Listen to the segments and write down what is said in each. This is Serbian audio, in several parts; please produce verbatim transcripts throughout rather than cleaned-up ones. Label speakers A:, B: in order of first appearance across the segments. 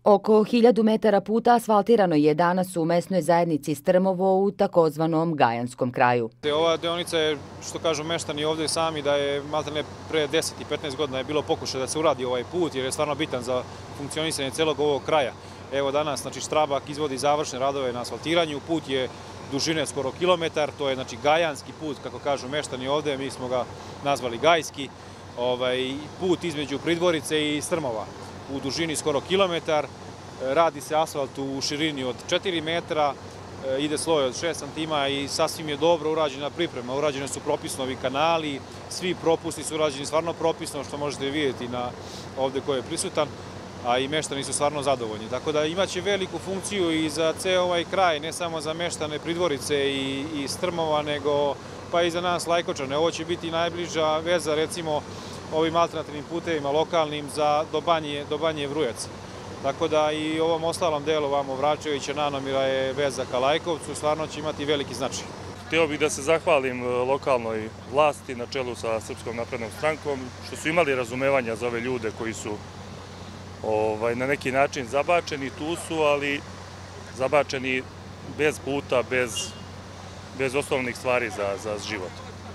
A: Oko hiljadu metara puta asfaltirano je danas u mesnoj zajednici Strmovo u takozvanom Gajanskom kraju.
B: Ova deonica je, što kažu meštani ovde sami, da je maltene pre deset i petnaest godina je bilo pokušaj da se uradi ovaj put, jer je stvarno bitan za funkcionisanje celog ovog kraja. Evo danas, znači, Štrabak izvodi završne radove na asfaltiranju, put je dužine skoro kilometar, to je, znači, Gajanski put, kako kažu meštani ovde, mi smo ga nazvali Gajski, ovaj, put između Pridvorice i Strmova, u dužini skoro kilometar, radi se asfalt u širini od četiri metra, ide sloj od šest santima i sasvim je dobro urađena priprema. Urađene su propisno ovi kanali, svi propusti su urađeni stvarno propisno, što možete vidjeti na ovde ko je prisutan, a i meštani su stvarno zadovoljni. Tako da imaće veliku funkciju i za ceo ovaj kraj, ne samo za meštane Pridvorice i, i Strmova, nego pa i za nas Lajkočane. Ovo će biti najbliža veza, recimo, ovim alternativnim putevima lokalnim za do Banje, do Banje Vrujac. Tako da i ovom ostalom delu vamo Vračevića, Nanomira je veza ka Lajkovcu, stvarno će imati veliki značaj.
C: Htio bih da se zahvalim lokalnoj vlasti na čelu sa Srpskom naprednom strankom, što su imali razumevanja za ove ljude koji su ovaj, na neki način zabačeni, tu su, ali zabačeni bez puta, bez, bez osnovnih stvari za, za život.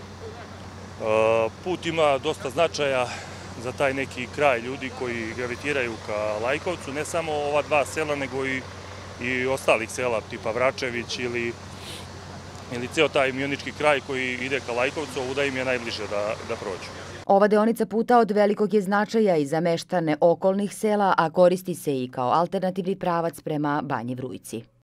C: Put ima dosta značaja za taj neki kraj ljudi koji gravitiraju ka Lajkovcu, ne samo ova dva sela, nego i, i ostalih sela, tipa Vračević ili, ili ceo taj mionički kraj koji ide ka Lajkovcu, ovuda im je najbliže da, da prođu.
A: Ova deonica puta od velikog je značaja i za meštane okolnih sela, a koristi se i kao alternativni pravac prema Banji Vrujci.